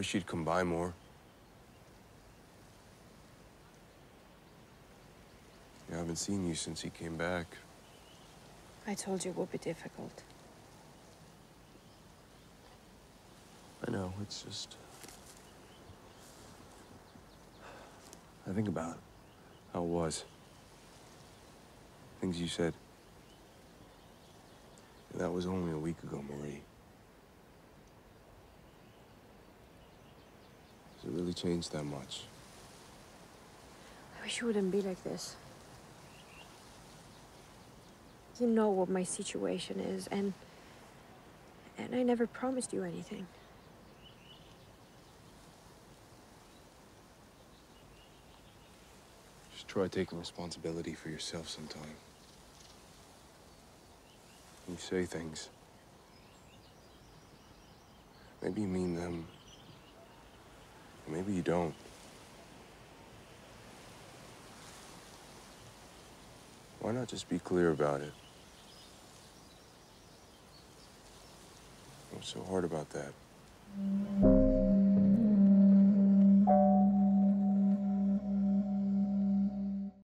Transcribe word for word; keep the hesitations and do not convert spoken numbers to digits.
wish you'd come by more. I haven't seen you since he came back. I told you it would be difficult. I know, it's just... I think about how it was. Things you said. And that was only a week ago, Marie. Has it really changed that much? I wish you wouldn't be like this. You know what my situation is, and... and I never promised you anything. Just try taking responsibility for yourself sometime. You say things. Maybe you mean them. Maybe you don't. Why not just be clear about it? What's so hard about that?